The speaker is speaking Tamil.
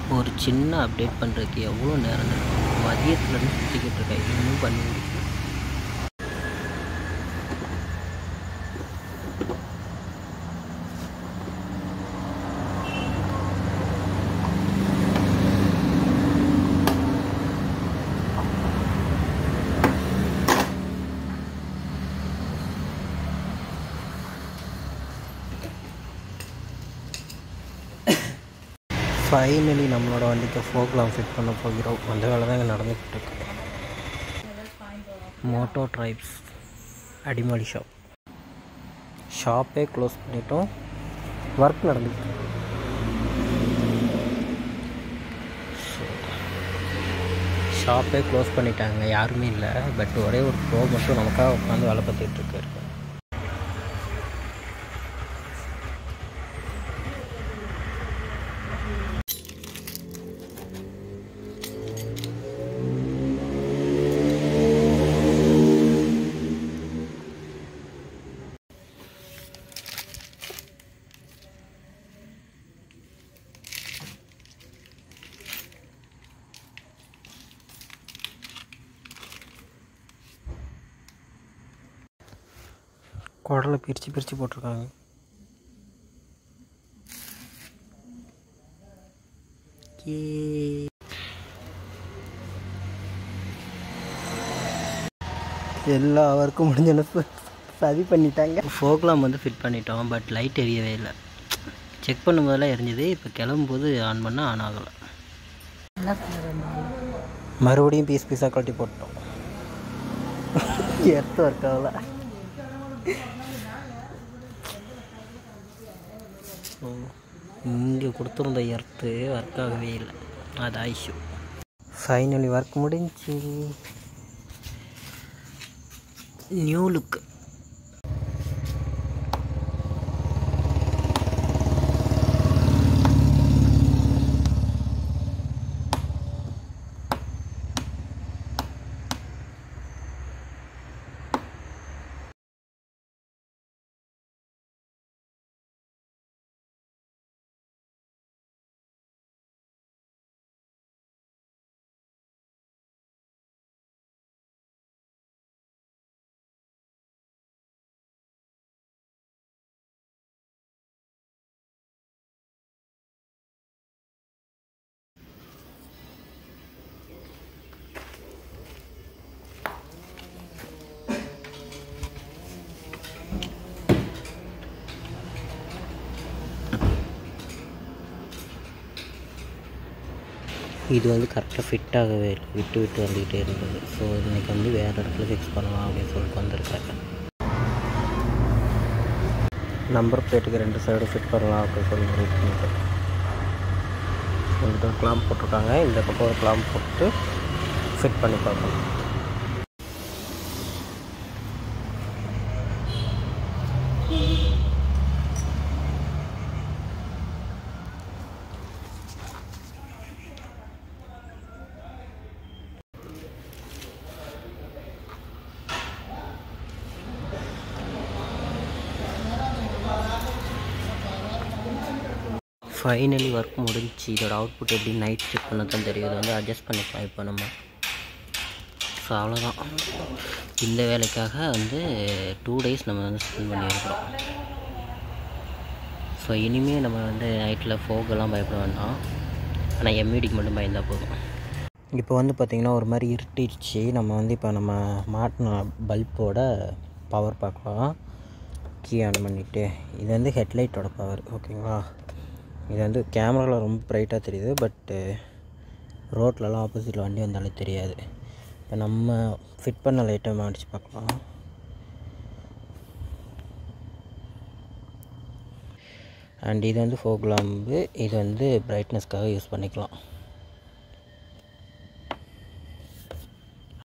ஒரு சின்ன அப்டேட் பண்ணுறதுக்கு எவ்வளோ நேரம் இருக்கும். மதியத்துலேருந்து சுற்றிக்கிட்டு இருக்கேன், இன்னும் பண்ணி முடிக்கல. ஃபைனலி நம்மளோட வண்டிக்கு ஃபோக்லாம் ஃபிட் பண்ண போகிறோம். அந்த வேலை தான் இங்கே நடந்துக்கிட்டு இருக்கு. மோட்டோ ட்ரைப்ஸ் அடிமாடி ஷாப்பே க்ளோஸ் பண்ணிட்டோம். ஒர்க் நடந்துக்கிட்டு ஷாப்பே க்ளோஸ் பண்ணிட்டாங்க, யாருமே இல்லை. பட் ஒரே ஒரு ப்ரோ மட்டும் நமக்காக உட்காந்து வேலை பார்த்துக்கிட்டு இருக்காரு. குடலை பிரித்து போட்டிருக்காங்க. எல்லா ஒர்க்கும் முடிஞ்சோன்னு சதி பண்ணிட்டாங்க. ஃபோக்லாம் வந்து ஃபிட் பண்ணிட்டோம். பட் லைட் எரியவே இல்லை. செக் பண்ணும்போதெல்லாம் எரிஞ்சுது. இப்போ கிளம்பும்போது ஆன் பண்ணால் ஆன் ஆகலை. மறுபடியும் பீஸாக கழட்டி போட்டோம். எர்த்து ஒர்க் ஆகலை. இங்கே கொடுத்துருந்த எர்த்து ஒர்க் ஆகவே இல்லை. அது ஐஷு. ஃபைனலி ஒர்க் முடிஞ்சு. New look. இது வந்து கரெக்டாக ஃபிட் ஆகவே இல்லை, விட்டு வந்துக்கிட்டே இருந்தது. ஸோ இன்றைக்கி வந்து வேறு இடத்துல ஃபிக்ஸ் பண்ணலாம் அப்படின்னு சொல்லிட்டு வந்திருக்காரு. நம்பர் பிளேட்டுக்கு 2 சைடு ஃபிட் பண்ணலாம் அப்படின்னு சொல்லி முடிவு பண்ணிட்டு இந்த கிளாம்ப் போட்டிருக்காங்க. இந்த பக்கம் ஒரு கிளாம்ப் போட்டு ஃபிட் பண்ணி பார்க்கணும். ஃபைனலி ஒர்க் முடிஞ்சு. இதோட அவுட்புட் எப்படி நைட் செக் பண்ண தான் தெரியும். இதை வந்து அட்ஜஸ்ட் பண்ணிக்கலாம் இப்போ நம்ம. ஸோ அவ்வளோதான். இந்த வேலைக்காக வந்து 2 days நம்ம வந்து ஸ்பெண்ட் பண்ணியிருக்கிறோம். ஸோ இனிமேல் நம்ம வந்து நைட்டில் ஃபோக்கெல்லாம் பயப்பட வேண்டாம். ஆனால் எம்இடிக்கு மட்டும் பயந்தால் போதும். இப்போ வந்து பார்த்திங்கன்னா ஒரு மாதிரி இருட்டிடுச்சு. நம்ம வந்து இப்போ நம்ம மாட்டின பல்போட பவர் பார்க்கலாம். கீ ஆன் பண்ணிவிட்டு இது வந்து ஹெட்லைட்டோட பவர். ஓகேங்களா. இது வந்து கேமராவில் ரொம்ப ப்ரைட்டாக தெரியுது. பட்டு ரோட்லலாம் ஆப்போசிட்டில் வண்டி வந்தாலே தெரியாது. இப்போ நம்ம ஃபிட் பண்ண லைட்டை மாடிச்சு பார்க்கலாம். அண்ட் இது வந்து ஃபோக் லாம்பு. இது வந்து பிரைட்னஸ்க்காக யூஸ் பண்ணிக்கலாம்.